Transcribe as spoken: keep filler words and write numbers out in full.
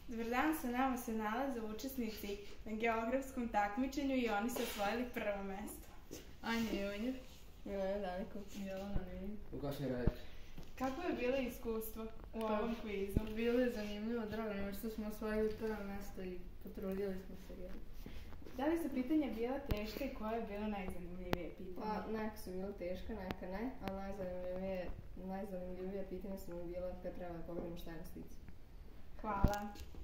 Dobar dan, sa nama se nalaze učesnici na geografskom takmičenju i oni su osvojili prvo mesto. Anja Junjev, Milena Danikov, Jelena Lilin. Vukašin Radić. Kako je bilo iskustvo u ovom kvizu? Bilo je zanimljivo, drago nam je što smo osvojili prvo mesto i potrudili smo se. Da li su pitanja bila teška i koje je bilo najzanimljivije pitanje? Pa, neka su bila teška, neka ne, a najzanimljivije, najzanimljivije pitanje su mi bila kad treba da pogledamo šta je na slici. Hvala.